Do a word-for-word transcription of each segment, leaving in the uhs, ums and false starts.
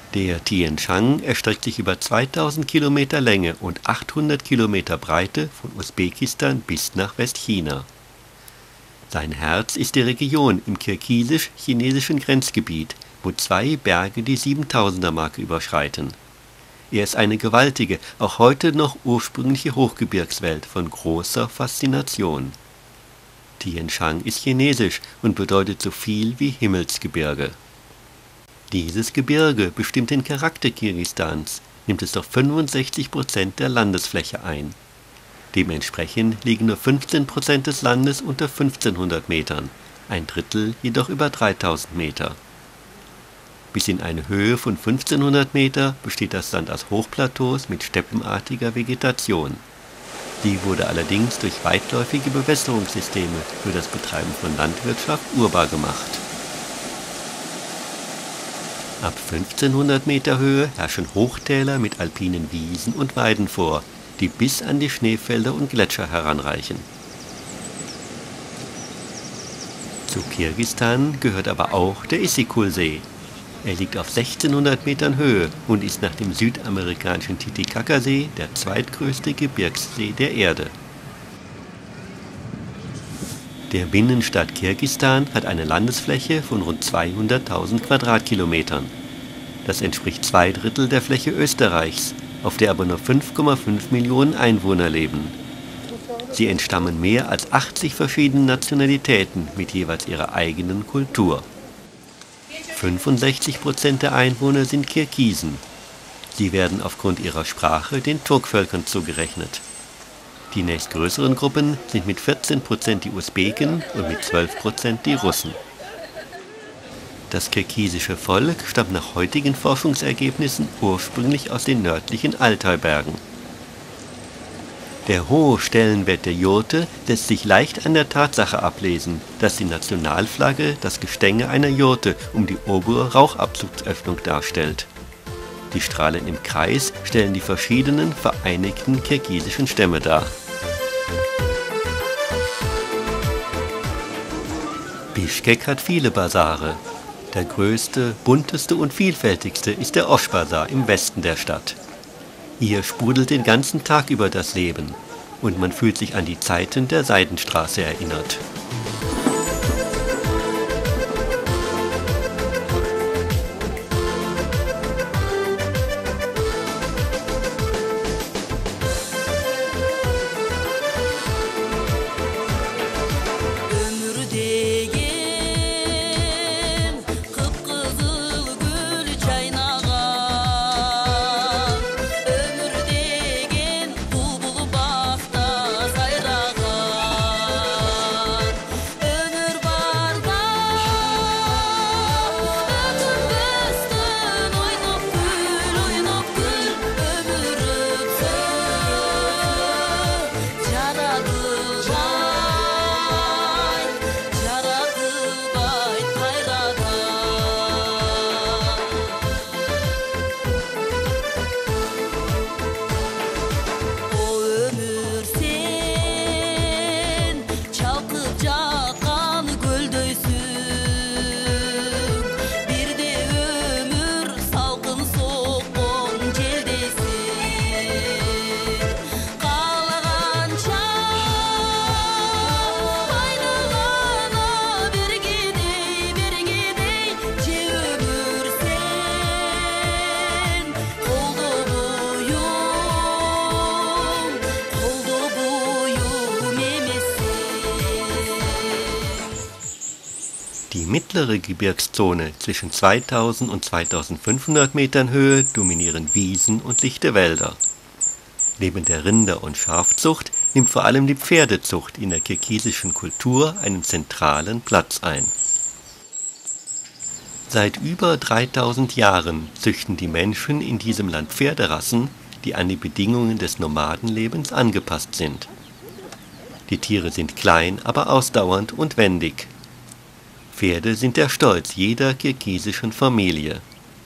Der Tian-Shan erstreckt sich über zweitausend Kilometer Länge und achthundert Kilometer Breite von Usbekistan bis nach Westchina. Sein Herz ist die Region im kirgisisch-chinesischen Grenzgebiet, wo zwei Berge die siebentausender-Marke überschreiten. Er ist eine gewaltige, auch heute noch ursprüngliche Hochgebirgswelt von großer Faszination. Tian-Shan ist chinesisch und bedeutet so viel wie Himmelsgebirge. Dieses Gebirge bestimmt den Charakter Kirgisistans, nimmt es doch fünfundsechzig Prozent der Landesfläche ein. Dementsprechend liegen nur fünfzehn Prozent des Landes unter fünfzehnhundert Metern, ein Drittel jedoch über dreitausend Meter. Bis in eine Höhe von fünfzehnhundert Meter besteht das Land aus Hochplateaus mit steppenartiger Vegetation. Sie wurde allerdings durch weitläufige Bewässerungssysteme für das Betreiben von Landwirtschaft urbar gemacht. Ab fünfzehnhundert Meter Höhe herrschen Hochtäler mit alpinen Wiesen und Weiden vor, die bis an die Schneefelder und Gletscher heranreichen. Zu Kirgisistan gehört aber auch der Issyk-Kul-See. Er liegt auf sechzehnhundert Metern Höhe und ist nach dem südamerikanischen Titicaca-See der zweitgrößte Gebirgssee der Erde. Der Binnenstaat Kirgisistan hat eine Landesfläche von rund zweihunderttausend Quadratkilometern. Das entspricht zwei Drittel der Fläche Österreichs, auf der aber nur fünf Komma fünf Millionen Einwohner leben. Sie entstammen mehr als achtzig verschiedenen Nationalitäten mit jeweils ihrer eigenen Kultur. fünfundsechzig Prozent der Einwohner sind Kirgisen. Sie werden aufgrund ihrer Sprache den Turkvölkern zugerechnet. Die nächstgrößeren Gruppen sind mit vierzehn Prozent die Usbeken und mit zwölf Prozent die Russen. Das kirgisische Volk stammt nach heutigen Forschungsergebnissen ursprünglich aus den nördlichen Altaibergen. Der hohe Stellenwert der Jurte lässt sich leicht an der Tatsache ablesen, dass die Nationalflagge das Gestänge einer Jurte um die obere Rauchabzugsöffnung darstellt. Die Strahlen im Kreis stellen die verschiedenen vereinigten kirgisischen Stämme dar. Bischkek hat viele Basare. Der größte, bunteste und vielfältigste ist der Osch-Basar im Westen der Stadt. Hier sprudelt den ganzen Tag über das Leben und man fühlt sich an die Zeiten der Seidenstraße erinnert. Die mittlere Gebirgszone zwischen zweitausend und zweitausendfünfhundert Metern Höhe dominieren Wiesen und lichte Wälder. Neben der Rinder- und Schafzucht nimmt vor allem die Pferdezucht in der kirgisischen Kultur einen zentralen Platz ein. Seit über dreitausend Jahren züchten die Menschen in diesem Land Pferderassen, die an die Bedingungen des Nomadenlebens angepasst sind. Die Tiere sind klein, aber ausdauernd und wendig. Pferde sind der Stolz jeder kirgisischen Familie.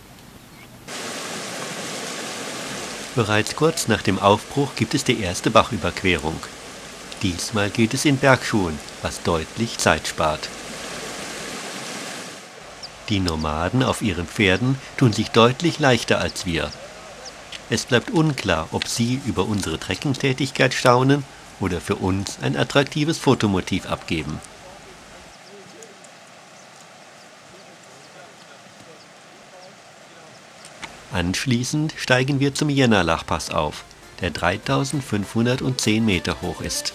Bereits kurz nach dem Aufbruch gibt es die erste Bachüberquerung. Diesmal geht es in Bergschuhen, was deutlich Zeit spart. Die Nomaden auf ihren Pferden tun sich deutlich leichter als wir. Es bleibt unklar, ob sie über unsere Trekkingtätigkeit staunen oder für uns ein attraktives Fotomotiv abgeben. Anschließend steigen wir zum Jännerlach-Pass auf, der dreitausendfünfhundertzehn Meter hoch ist.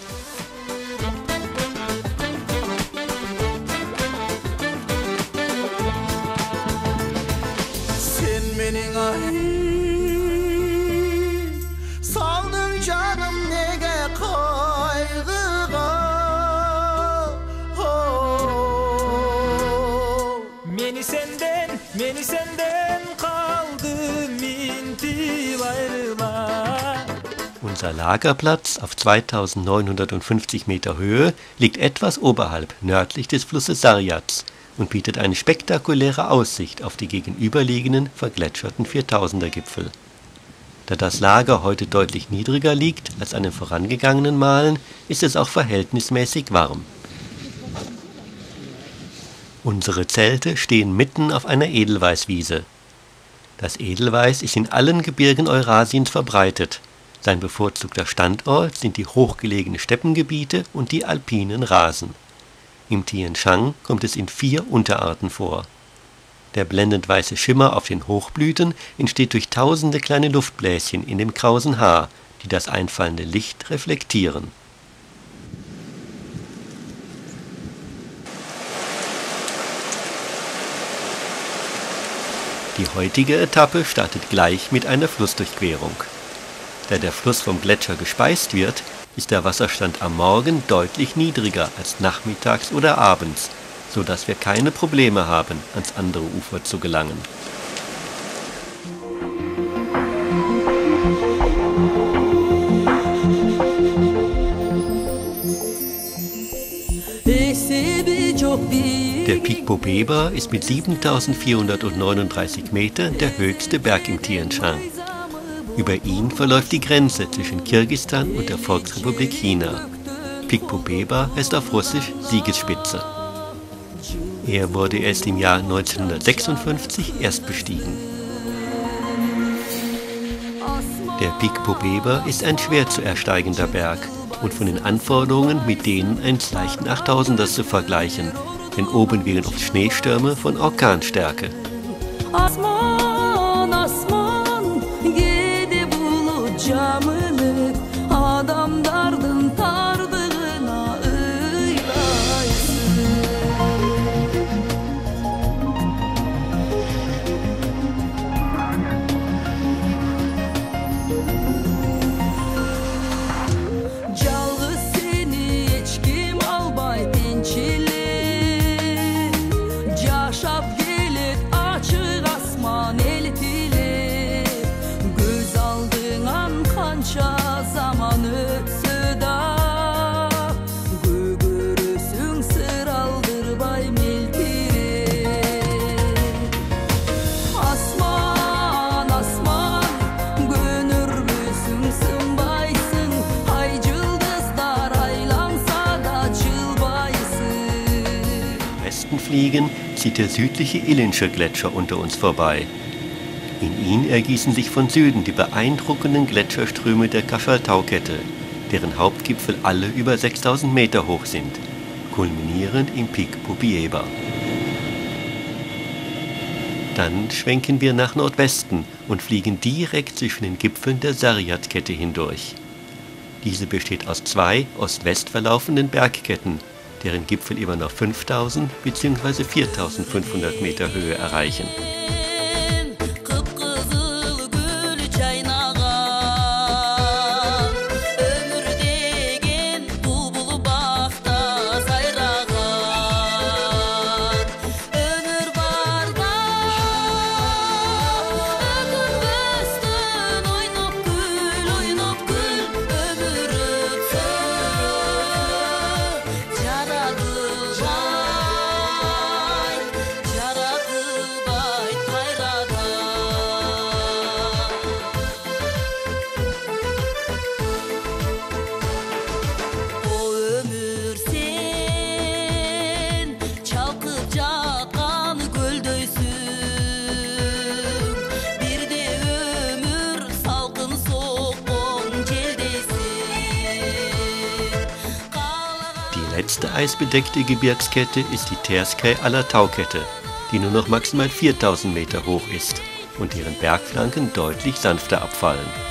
Unser Lagerplatz auf zweitausendneunhundertfünfzig Meter Höhe liegt etwas oberhalb nördlich des Flusses Sarjats und bietet eine spektakuläre Aussicht auf die gegenüberliegenden vergletscherten Viertausender-Gipfel. Da das Lager heute deutlich niedriger liegt als an den vorangegangenen Malen, ist es auch verhältnismäßig warm. Unsere Zelte stehen mitten auf einer Edelweißwiese. Das Edelweiß ist in allen Gebirgen Eurasiens verbreitet. Sein bevorzugter Standort sind die hochgelegenen Steppengebiete und die alpinen Rasen. Im Tien Shan kommt es in vier Unterarten vor. Der blendend weiße Schimmer auf den Hochblüten entsteht durch tausende kleine Luftbläschen in dem krausen Haar, die das einfallende Licht reflektieren. Die heutige Etappe startet gleich mit einer Flussdurchquerung. Da der Fluss vom Gletscher gespeist wird, ist der Wasserstand am Morgen deutlich niedriger als nachmittags oder abends, so dass wir keine Probleme haben, ans andere Ufer zu gelangen. Der Pic Popeba ist mit siebentausendvierhundertneununddreißig Metern der höchste Berg im Tien Shan. Über ihn verläuft die Grenze zwischen Kirgisistan und der Volksrepublik China. Pic Popeba heißt auf Russisch Siegesspitze. Er wurde erst im Jahr neunzehnhundertsechsundfünfzig erst bestiegen. Der Pic Popeba ist ein schwer zu ersteigender Berg und von den Anforderungen mit denen eines leichten Achttausenders zu vergleichen, denn oben wehen oft Schneestürme von Orkanstärke. Fliegen, zieht der südliche Illinsche Gletscher unter uns vorbei. In ihn ergießen sich von Süden die beeindruckenden Gletscherströme der Kashaltau-Kette, deren Hauptgipfel alle über sechstausend Meter hoch sind, kulminierend im Pic Popeba. Dann schwenken wir nach Nordwesten und fliegen direkt zwischen den Gipfeln der Sarjat-Kette hindurch. Diese besteht aus zwei ost-west verlaufenden Bergketten, deren Gipfel immer noch fünftausend bzw. viertausendfünfhundert Meter Höhe erreichen. letzte eisbedeckte Gebirgskette ist die Terskei-Alatau-Kette, die nur noch maximal viertausend Meter hoch ist und deren Bergflanken deutlich sanfter abfallen.